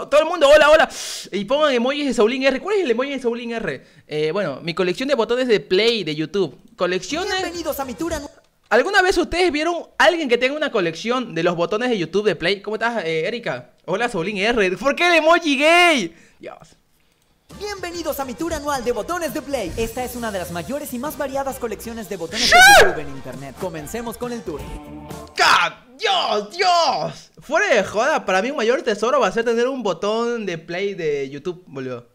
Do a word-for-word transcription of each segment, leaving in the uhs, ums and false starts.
to todo el mundo, hola, hola. Y pongan emojis de Saulín R. ¿Cuál es el emoji de Saulín R? Eh, bueno, mi colección de botones de play de YouTube. Colecciones... Bienvenidos a mi tour anual. ¿Alguna vez ustedes vieron a alguien que tenga una colección de los botones de YouTube de play? ¿Cómo estás, eh, Erika? Hola, Saulín R. ¿Por qué el emoji gay? Dios. Bienvenidos a mi tour anual de botones de play. Esta es una de las mayores y más variadas colecciones de botones de YouTube en internet. Comencemos con el tour. ¡God! ¡Dios! ¡Dios! Fuera de joda, para mí un mayor tesoro va a ser tener un botón de play de YouTube, boludo.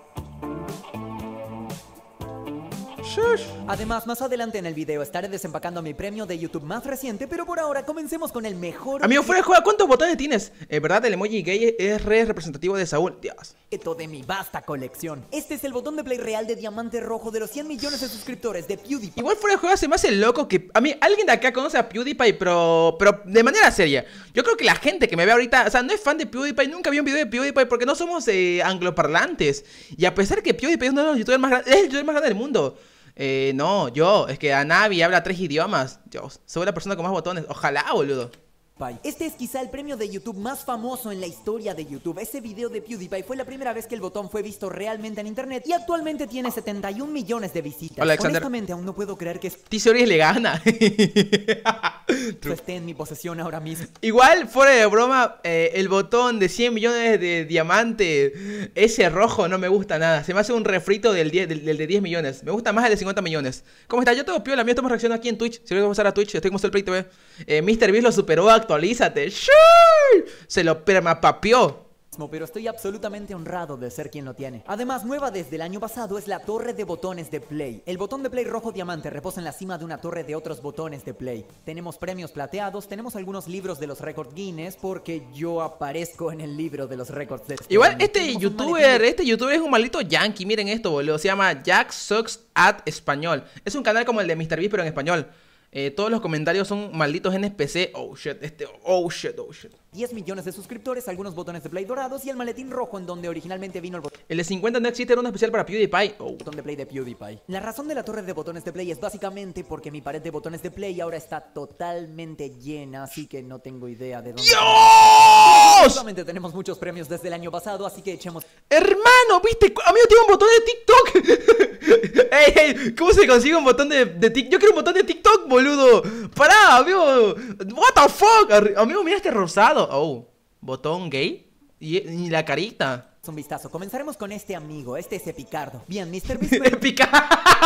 Además, más adelante en el video estaré desempacando mi premio de YouTube más reciente, pero por ahora comencemos con el mejor... Amigo, fuera de joda, ¿cuántos botones tienes? En verdad, el emoji gay es re representativo de Saúl. Dios. de mi vasta colección. Este es el botón de play real de diamante rojo de los cien millones de suscriptores de PewDiePie. Igual fuera de juego se me hace loco que... A mí, alguien de acá conoce a PewDiePie, pero... Pero de manera seria. Yo creo que la gente que me ve ahorita... O sea, no es fan de PewDiePie, nunca vi un video de PewDiePie porque no somos eh, angloparlantes. Y a pesar que PewDiePie es uno de los youtubers más grandes... Es el youtuber más grande del mundo. Eh, no, yo, es que a Navi habla tres idiomas. Dios, soy la persona con más botones. Ojalá, boludo. Este es quizá el premio de YouTube más famoso en la historia de YouTube. Ese video de PewDiePie fue la primera vez que el botón fue visto realmente en internet y actualmente tiene setenta y un millones de visitas. Hola, Alexander. Honestamente aún no puedo creer que T-Series le gana. esto esté en mi posesión ahora mismo. Igual, fuera de broma, eh, el botón de cien millones de diamante, ese rojo no me gusta nada. Se me hace un refrito del, diez, del, del de diez millones. Me gusta más el de cincuenta millones. ¿Cómo está? Yo tengo piola, mío, estamos reaccionando aquí en Twitch. Si quieres pasar a Twitch, estoy como el Play T V. Eh, mister Beast lo superó, actualízate. Se lo permapapió. Pero estoy absolutamente honrado de ser quien lo tiene. Además, nueva desde el año pasado es la torre de botones de play. El botón de play rojo diamante reposa en la cima de una torre de otros botones de play. Tenemos premios plateados, tenemos algunos libros de los récords Guinness, porque yo aparezco en el libro de los récords de este Igual año. este Tenemos youtuber, este youtuber es un maldito yankee. Miren esto, boludo. Se llama Jack Sucks at Español. Es un canal como el de mister Beast, pero en español. Eh, todos los comentarios son malditos N P C. Oh shit, este, oh shit, oh shit. diez millones de suscriptores, algunos botones de play dorados y el maletín rojo en donde originalmente vino el botón. El de cincuenta no existe, era uno especial para PewDiePie. Oh. Botón de play de PewDiePie. La razón de la torre de botones de play es básicamente porque mi pared de botones de play ahora está totalmente llena, así que no tengo idea de dónde... ¡Dios! Solamente tenemos muchos premios desde el año pasado, así que echemos... Hermano, ¿viste? Amigo, tiene un botón de TikTok. Ey, ey, ¿cómo se consigue un botón de, de TikTok? Yo quiero un botón de TikTok, boludo. Pará, amigo. What the fuck? Amigo, mira este rosado. Oh, botón gay. Y, y la carita. Un vistazo. Comenzaremos con este amigo. Este es Epicardo. Bien, mister Beast. Epicardo.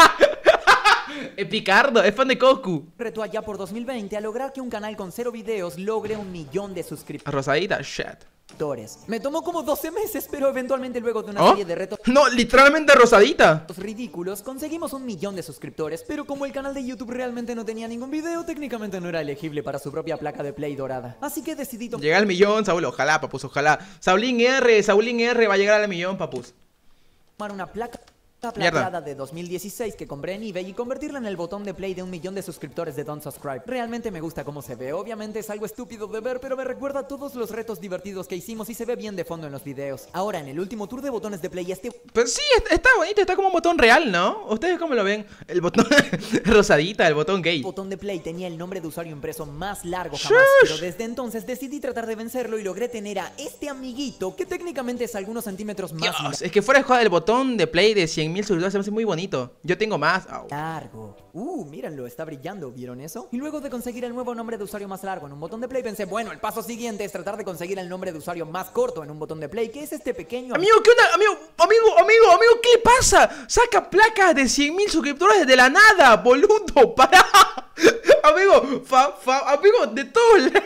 Epicardo, es fan de Goku. Reto allá por dos mil veinte a lograr que un canal con cero videos logre un millón de suscriptores. Rosadita, shit. Me tomó como doce meses, pero eventualmente luego de una ¿Oh? serie de retos No, literalmente rosadita. ridículos, conseguimos un millón de suscriptores. Pero como el canal de YouTube realmente no tenía ningún video, técnicamente no era elegible para su propia placa de play dorada. Así que decidí tomar Llega al millón, Saúl, ojalá, papus, ojalá. Saulín R, Saulín R va a llegar al millón, papus. una placa Mierda. plateada de dos mil dieciséis que compré en eBay y convertirla en el botón de play de un millón de suscriptores de Don't Subscribe. Realmente me gusta cómo se ve. Obviamente es algo estúpido de ver, pero me recuerda a todos los retos divertidos que hicimos y se ve bien de fondo en los videos. Ahora, en el último tour de botones de play, este... Pues sí, está bonito, está como un botón real, ¿no? ¿Ustedes cómo lo ven? El botón rosadita, el botón gay. El botón de play tenía el nombre de usuario impreso más largo jamás, pero desde entonces decidí tratar de vencerlo y logré tener a este amiguito que técnicamente es algunos centímetros más Dios, es que fuera de joda, el botón de play de cien mil suscriptores se me hace muy bonito. Yo tengo más. Oh. largo. Uh, mírenlo, está brillando, ¿vieron eso? Y luego de conseguir el nuevo nombre de usuario más largo en un botón de play, pensé, bueno, el paso siguiente es tratar de conseguir el nombre de usuario más corto en un botón de play, que es este pequeño... Amigo, ¿qué onda? Amigo, amigo, amigo, amigo, ¿qué le pasa? Saca placas de cien mil suscriptores de la nada, boludo, pará. Amigo, fa, fa, amigo, de todos lados.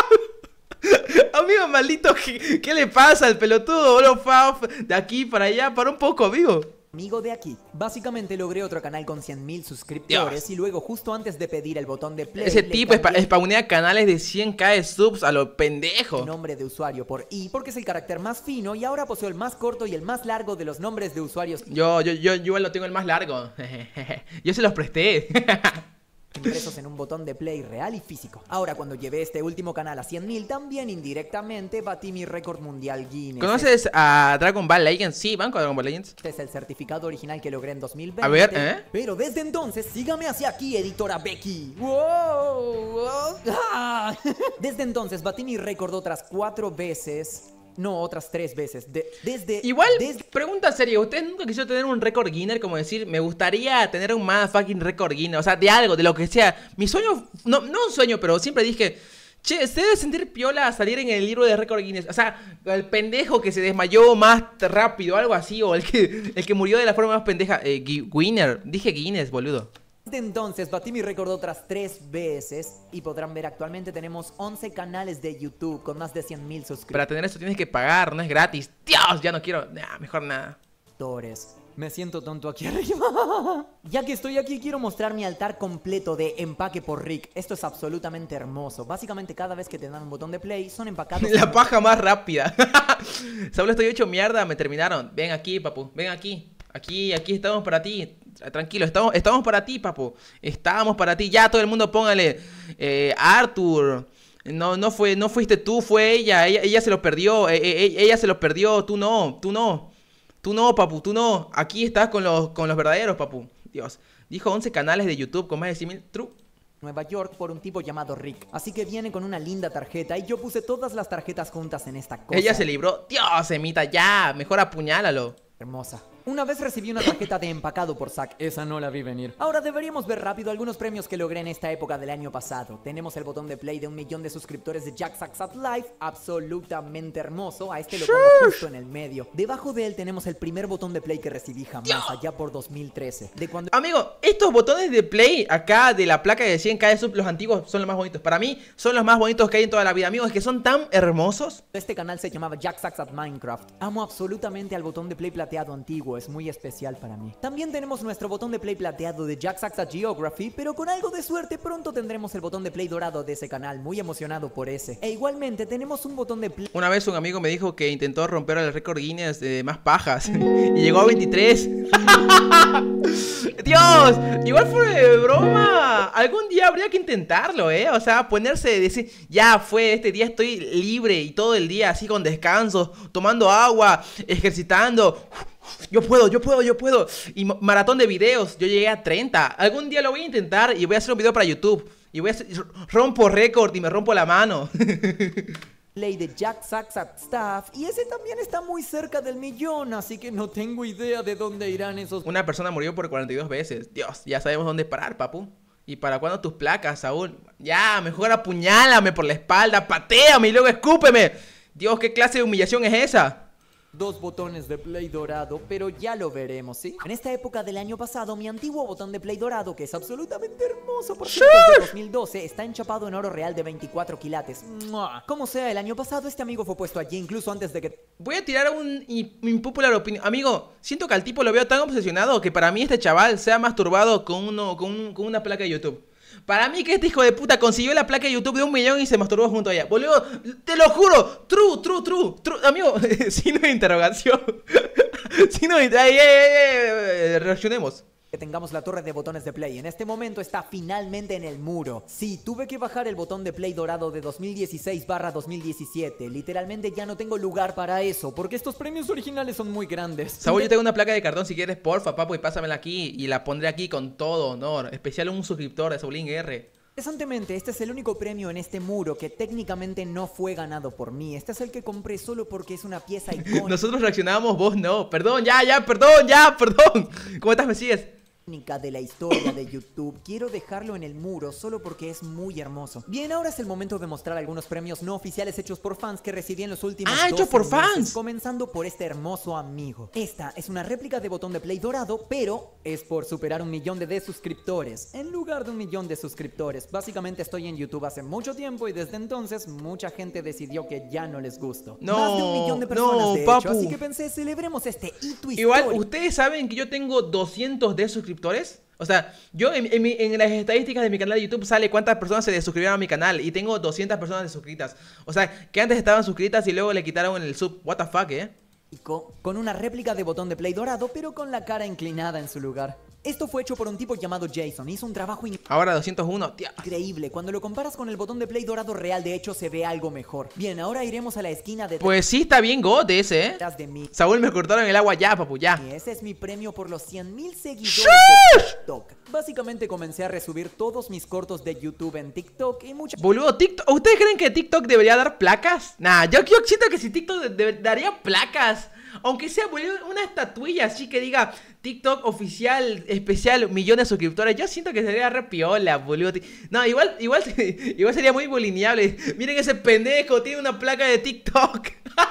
Amigo, maldito, ¿qué, ¿qué le pasa al pelotudo, boludo? Fa, fa, de aquí para allá, para un poco, amigo. Amigo de aquí. Básicamente logré otro canal con cien mil suscriptores. Dios. Y luego justo antes de pedir el botón de play, Ese le tipo espa cambié spawnea canales de cien k de subs a lo pendejo. el nombre de usuario por I porque es el carácter más fino y ahora poseo el más corto y el más largo de los nombres de usuarios Yo, yo, yo, yo lo tengo el más largo. Yo se los presté. impresos en un botón de play real y físico. Ahora, cuando llevé este último canal a cien mil, también indirectamente batí mi récord mundial Guinness. ¿Conoces a Dragon Ball Legends? Sí, banco a Dragon Ball Legends. Este es el certificado original que logré en dos mil veinte. A ver, ¿eh? Pero desde entonces, sígame hacia aquí, editora Becky. ¡Wow! ¡Ah! Desde entonces batí mi récord otras cuatro veces. No, otras tres veces. De, desde... Igual, desde... pregunta seria, ¿ustedes nunca quisieron tener un récord Guinness? Como decir, me gustaría tener un motherfucking récord Guinness. O sea, de algo, de lo que sea. Mi sueño, no, no un sueño, pero siempre dije, che, se debe sentir piola salir en el libro de récord Guinness. O sea, el pendejo que se desmayó más rápido, algo así. O el que, el que murió de la forma más pendeja. Eh, Winner, dije Guinness, boludo. Desde entonces batí mi récord otras tres veces y podrán ver actualmente tenemos once canales de YouTube con más de cien mil suscriptores. Para tener esto tienes que pagar, no es gratis. Dios, ya no quiero, nah, mejor nada. Me siento tonto aquí arriba. Ya que estoy aquí quiero mostrar mi altar completo de empaque por Rick. Esto es absolutamente hermoso. Básicamente cada vez que te dan un botón de play son empacados. La paja más rápida. Solo estoy hecho mierda, me terminaron. Ven aquí, papu, ven aquí. Aquí, aquí estamos para ti. Tranquilo, estamos, estamos para ti, papu. Estamos para ti. Ya todo el mundo póngale. Eh, Arthur. No, no fue, no fuiste tú, fue ella. Ella, ella se lo perdió. Eh, eh, ella se lo perdió. Tú no, tú no. Tú no, papu, tú no. Aquí estás con los, con los verdaderos, papu. Dios. Dijo once canales de YouTube con más de cien mil. True. Nueva York por un tipo llamado Rick. Así que viene con una linda tarjeta y yo puse todas las tarjetas juntas en esta cosa. Ella se libró. Dios, Emita, ya. Mejor apuñálalo. Hermosa. Una vez recibí una tarjeta de empacado por Zack. Esa no la vi venir. Ahora deberíamos ver rápido algunos premios que logré en esta época del año pasado. Tenemos el botón de play de un millón de suscriptores de JackSaxat Live. Absolutamente hermoso. A este lo pongo justo en el medio. Debajo de él tenemos el primer botón de play que recibí jamás, allá por dos mil trece. De cuando... Amigo, estos botones de play acá de la placa de cien K de sub, los antiguos, son los más bonitos. Para mí, son los más bonitos que hay en toda la vida. Amigos, es que son tan hermosos. Este canal se llamaba JackSaxat Minecraft. Amo absolutamente al botón de play plateado antiguo. Es muy especial para mí. También tenemos nuestro botón de play plateado de JackSaxat Geography, pero con algo de suerte pronto tendremos el botón de play dorado de ese canal. Muy emocionado por ese. E igualmente tenemos un botón de play... Una vez un amigo me dijo que intentó romper el récord Guinness de más pajas y llegó a veintitrés. Dios, igual fue de broma. Algún día habría que intentarlo, eh. O sea, ponerse, decir, ya fue, este día estoy libre y todo el día así con descanso, tomando agua, ejercitando. Yo puedo, yo puedo, yo puedo. Y maratón de videos, yo llegué a treinta. Algún día lo voy a intentar y voy a hacer un video para YouTube. Y voy a hacer, rompo récord y me rompo la mano. Play de JackSaxat Staff. Y ese también está muy cerca del millón. Así que no tengo idea de dónde irán esos... Una persona murió por cuarenta y dos veces. Dios, ya sabemos dónde parar, papu. ¿Y para cuándo tus placas, Saúl? Ya, mejor apuñálame por la espalda, patéame y luego escúpeme. Dios, ¿qué clase de humillación es esa? Dos botones de play dorado, pero ya lo veremos, ¿sí? En esta época del año pasado, mi antiguo botón de play dorado, que es absolutamente hermoso por cierto, de dos mil doce, está enchapado en oro real de veinticuatro quilates. ¡Mua! Como sea, el año pasado este amigo fue puesto allí incluso antes de que... Voy a tirar un impopular opinion. Amigo, siento que al tipo lo veo tan obsesionado que para mí este chaval se ha masturbado con, uno, con, un, con una placa de YouTube. Para mí que este hijo de puta consiguió la placa de YouTube de un millón y se masturbó junto a ella. Boludo, te lo juro. True, true, true, true. Amigo, signo de interrogación. Signo de interrogación. Reaccionemos. Que tengamos la torre de botones de play. En este momento está finalmente en el muro. Sí, tuve que bajar el botón de play dorado de dos mil dieciséis barra dos mil diecisiete. Literalmente ya no tengo lugar para eso, porque estos premios originales son muy grandes. Saúl, yo tengo una placa de cartón, si quieres, porfa, papu, y pásamela aquí. Y la pondré aquí con todo honor. Especial a un suscriptor de Saulín R. Interesantemente, este es el único premio en este muro que técnicamente no fue ganado por mí. Este es el que compré solo porque es una pieza icónica. Nosotros reaccionábamos, vos no. Perdón, ya, ya, perdón, ya, perdón. ¿Cómo estás, me sigues? De la historia de YouTube. Quiero dejarlo en el muro solo porque es muy hermoso. Bien, ahora es el momento de mostrar algunos premios no oficiales hechos por fans que recibí en los últimos ¡Ah, hechos por fans! Comenzando por este hermoso amigo. Esta es una réplica de botón de play dorado, pero es por superar un millón de, de suscriptores en lugar de un millón de suscriptores. Básicamente estoy en YouTube hace mucho tiempo y desde entonces mucha gente decidió que ya no les gustó. No, Más de un millón de personas no, de papu. hecho, así que pensé, celebremos este hito histórico. Igual, ustedes saben que yo tengo doscientos de suscriptores. O sea, yo en, en, mi, en las estadísticas de mi canal de YouTube sale cuántas personas se desuscribieron a mi canal. Y tengo doscientas personas desuscritas. O sea, que antes estaban suscritas y luego le quitaron el sub. What the fuck, eh. Con una réplica de botón de play dorado, pero con la cara inclinada en su lugar. Esto fue hecho por un tipo llamado Jason. Hizo un trabajo Ahora doscientos uno, tío. increíble. Cuando lo comparas con el botón de play dorado real, de hecho se ve algo mejor. Bien, ahora iremos a la esquina de... Pues sí, está bien God ese, ¿eh? de mí. Saúl, me cortaron el agua ya, papu, ya. Y ese es mi premio por los cien mil seguidores de TikTok. Básicamente comencé a resubir todos mis cortos de YouTube en TikTok y muchas... Boludo, TikTok, ¿ustedes creen que TikTok debería dar placas? Nah, yo, yo siento que si TikTok de- de- daría placas, aunque sea, boludo, una estatuilla así que diga TikTok oficial, especial, millones de suscriptores. Yo siento que sería re piola, boludo. No, igual, igual, igual sería muy bulineable. Miren ese pendejo, tiene una placa de TikTok.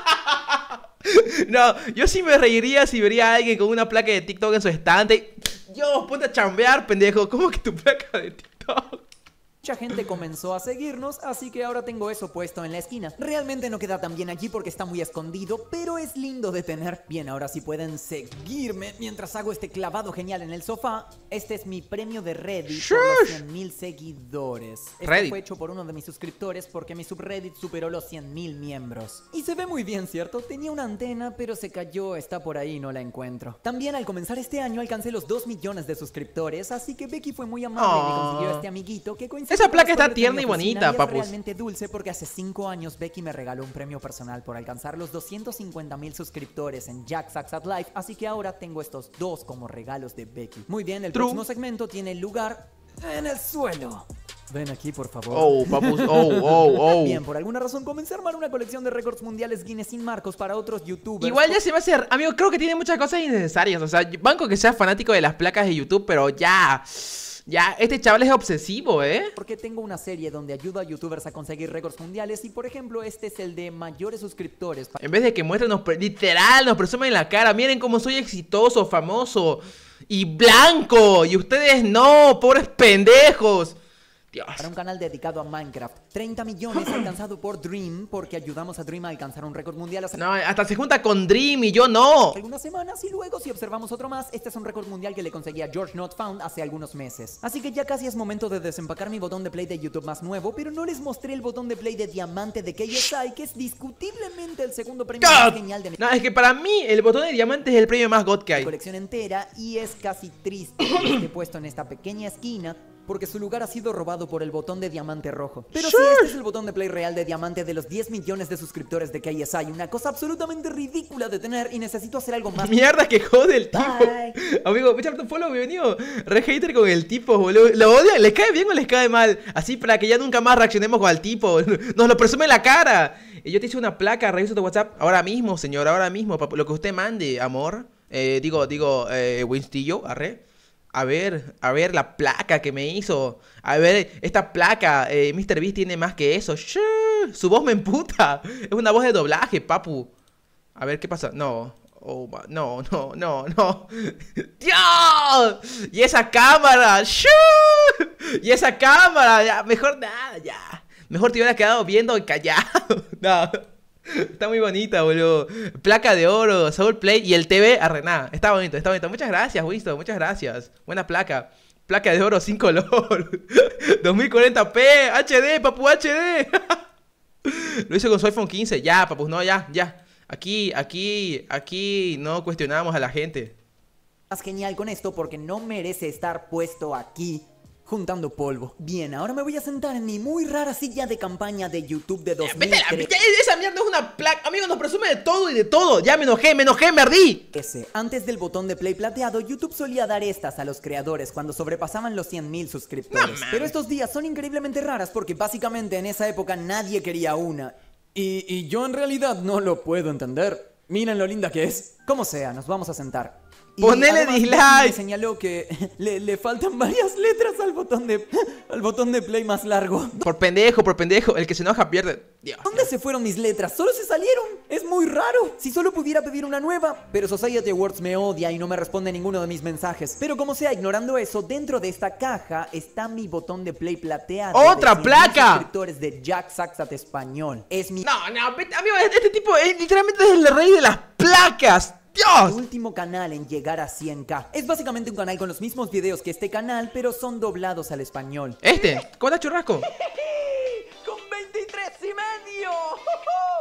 No, yo sí me reiría si vería a alguien con una placa de TikTok en su estante. Yo, ponte a chambear, pendejo. ¿Cómo que tu placa de TikTok? Mucha gente comenzó a seguirnos, así que ahora tengo eso puesto en la esquina. Realmente no queda tan bien allí porque está muy escondido, pero es lindo de tener. Bien, ahora sí pueden seguirme mientras hago este clavado genial en el sofá. Este es mi premio de Reddit por los cien mil seguidores. Esto Reddit. fue hecho por uno de mis suscriptores porque mi subreddit superó los cien mil miembros. Y se ve muy bien, ¿cierto? Tenía una antena, pero se cayó, está por ahí y no la encuentro. También al comenzar este año alcancé los dos millones de suscriptores, así que Becky fue muy amable y me Oh. consiguió este amiguito que coincide Esa con placa los está colores de tierna mi y oficina, bonita, es papus. realmente dulce porque hace cinco años Becky me regaló un premio personal por alcanzar los doscientos cincuenta mil suscriptores en Jack Sucks at Life, así que ahora tengo estos dos como regalos de Becky. Muy bien, el True. próximo segmento tiene lugar en el suelo. Ven aquí, por favor. Oh, papus, oh, oh, oh. Bien, por alguna razón comencé a armar una colección de récords mundiales Guinness sin marcos para otros youtubers. Igual ya se va a hacer, amigo, creo que tiene muchas cosas innecesarias. O sea, banco que seas fanático de las placas de YouTube, pero ya, ya, este chaval es obsesivo, ¿eh? Porque tengo una serie donde ayudo a youtubers a conseguir récords mundiales y por ejemplo este es el de mayores suscriptores. En vez de que muestren, nos pre- literal, nos presumen en la cara. Miren cómo soy exitoso, famoso y blanco. Y ustedes no, pobres pendejos. Dios. Para un canal dedicado a Minecraft. treinta millones alcanzado por Dream porque ayudamos a Dream a alcanzar un récord mundial hace No, hasta se junta con Dream y yo no. algunas semanas y luego si observamos otro más, este es un récord mundial que le conseguí a George Not Found hace algunos meses. Así que ya casi es momento de desempacar mi botón de play de YouTube más nuevo, pero no les mostré el botón de play de diamante de K S I, que es discutiblemente el segundo premio God. más genial de mi No, es que para mí el botón de diamante es el premio más god que hay. colección entera y es casi triste que esté puesto en esta pequeña esquina porque su lugar ha sido robado por el botón de diamante rojo. Pero sí, este es el botón de play real de diamante de los diez millones de suscriptores de K S I. Una cosa absolutamente ridícula de tener y necesito hacer algo más. Mierda que jode el tipo. Bye. Amigo, me un follow, bienvenido. Re hater con el tipo, boludo. ¿Lo odia? ¿Les cae bien o les cae mal? Así para que ya nunca más reaccionemos con el tipo. Nos lo presume en la cara. Y yo te hice una placa, reviso tu WhatsApp. Ahora mismo, señor, ahora mismo. Papu, lo que usted mande, amor. Eh, digo, digo, eh, Winstillo, arre. A ver, a ver la placa que me hizo. A ver, esta placa, eh, míster Beast tiene más que eso. Shhh, su voz me emputa. Es una voz de doblaje, papu. A ver, ¿qué pasa? No. Oh, ma- no, no, no, no. ¡Dios! Y esa cámara. ¡Shhh! Y esa cámara. Ya, mejor nada, ya. Mejor te hubiera quedado viendo y callado. No. Está muy bonita, boludo. Placa de oro, Soul Play y el T V a Rená. Está bonito, está bonito. Muchas gracias, Winston, muchas gracias. Buena placa. Placa de oro sin color. dos mil cuarenta p, H D, papu, H D. Lo hice con su iPhone quince. Ya, papu, no, ya, ya. Aquí, aquí, aquí no cuestionamos a la gente. Más genial con esto porque no merece estar puesto aquí juntando polvo. Bien, ahora me voy a sentar en mi muy rara silla de campaña de YouTube de dos mil Vete a la- ya, esa mierda es una placa. Amigo, nos presume de todo y de todo. Ya me enojé, me enojé, me ardí. trece. Antes del botón de play plateado, YouTube solía dar estas a los creadores cuando sobrepasaban los cien mil suscriptores. No, man. Pero estos días son increíblemente raras porque básicamente en esa época nadie quería una. Y, y yo en realidad no lo puedo entender. Miren lo linda que es. Como sea, nos vamos a sentar. Y Ponele además, Becky dislike. me señaló que le, le faltan varias letras al botón de al botón de play más largo. Por pendejo, por pendejo. El que se enoja pierde. Dios. ¿Dónde se fueron mis letras? Solo se salieron. Es muy raro. Si solo pudiera pedir una nueva. Pero Society Awards me odia y no me responde ninguno de mis mensajes. Pero como sea, ignorando eso, dentro de esta caja está mi botón de play plateado. ¡Otra de cien mil placa! suscriptores de Jack Saxat Español. Es mi No, no, vete, amigo, este tipo es, literalmente es el rey de las placas. Dios. último canal en llegar a cien k. Es básicamente un canal con los mismos videos que este canal, pero son doblados al español. Este, ¿cómo está churrasco? Con veintitrés y medio.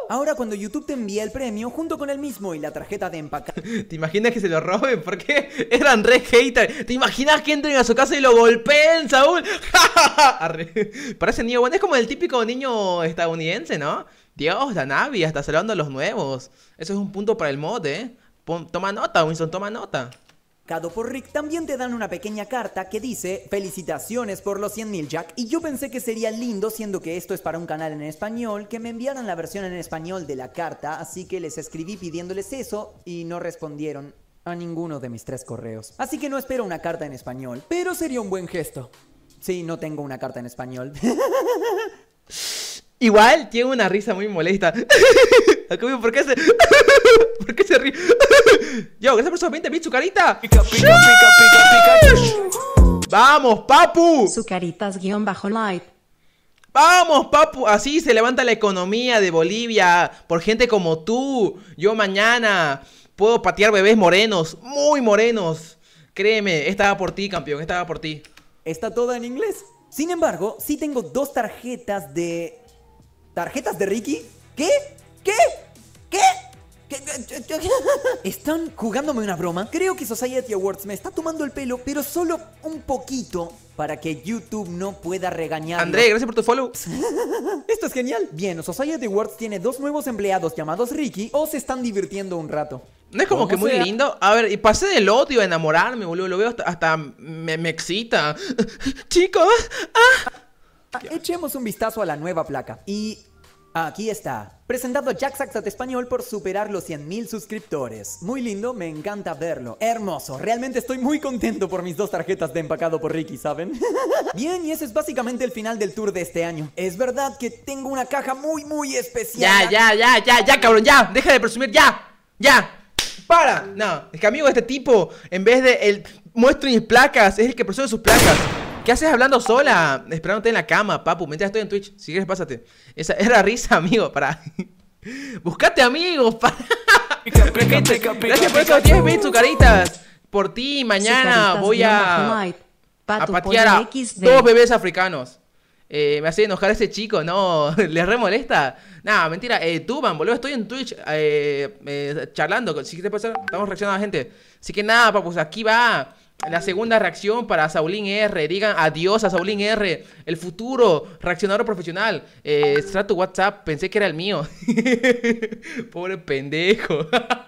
Ahora cuando YouTube te envía el premio junto con el mismo y la tarjeta de empacado. ¿Te imaginas que se lo roben? ¿Por qué? Eran re hater. ¿Te imaginas que entren a su casa y lo golpeen, Saúl? Arre. Parece niño bueno. Es como el típico niño estadounidense, ¿no? Dios, la Navi, hasta saludando a los nuevos. Eso es un punto para el mod, ¿eh? Pon, toma nota, Winston, toma nota. Por Rick también te dan una pequeña carta que dice felicitaciones por los cien mil Jack, y yo pensé que sería lindo, siendo que esto es para un canal en español, que me enviaran la versión en español de la carta, así que les escribí pidiéndoles eso y no respondieron a ninguno de mis tres correos. Así que no espero una carta en español, pero sería un buen gesto. Sí, no tengo una carta en español. Igual tiene una risa muy molesta. ¿Por qué se, ¿Por qué se ríe? Yo, gracias por esos veinte bits, su carita. Pica, pica, pica, pica, pica. Vamos, papu. Su caritas guión bajo light. Vamos, papu. Así se levanta la economía de Bolivia. Por gente como tú. Yo mañana puedo patear bebés morenos. Muy morenos. Créeme, esta va por ti, campeón. Esta va por ti. Está toda en inglés. Sin embargo, sí tengo dos tarjetas de... ¿Tarjetas de Ricky? ¿Qué? ¿Qué? ¿Qué? ¿Qué? ¿Están jugándome una broma? Creo que Society Awards me está tomando el pelo, pero solo un poquito, para que YouTube no pueda regañarlo. André, gracias por tu follow. Esto es genial. Bien, Society Awards tiene dos nuevos empleados llamados Ricky, o se están divirtiendo un rato. ¿No es como que muy sea? lindo? A ver, y pasé del odio a enamorarme, boludo. Lo veo hasta, hasta me, me excita. Chicos, ah. Echemos un vistazo a la nueva placa. Y aquí está. Presentado Jack Saxat Español por superar los cien mil suscriptores. Muy lindo, me encanta verlo. Hermoso, realmente estoy muy contento por mis dos tarjetas de empacado por Ricky, ¿saben? Bien, y ese es básicamente el final del tour de este año. Es verdad que tengo una caja muy, muy especial. Ya, ya, ya, ya, ya, cabrón, ya. Deja de presumir, ya. Ya. Para. No, es que amigo, este tipo, en vez de el muestro mis placas, es el que presume sus placas. ¿Qué haces hablando sola? Esperándote en la cama, papu. Mientras estoy en Twitch. Si quieres, pásate. Esa era risa, amigo. Para. Buscate amigos. Para. Gracias por esos diez bits, sucaritas. Por ti, mañana voy a, a patear a dos bebés africanos. Eh, me hace enojar ese chico, ¿no? ¿Les re molesta? Nada, mentira. Eh, Tuban, boludo, estoy en Twitch eh, eh, charlando. Si quieres pasar, estamos reaccionando a la gente. Así que nada, papus, aquí va la segunda reacción para Saulín R. Digan adiós a Saulín R. El futuro reaccionador profesional. Eh, será tu WhatsApp, pensé que era el mío. Pobre pendejo.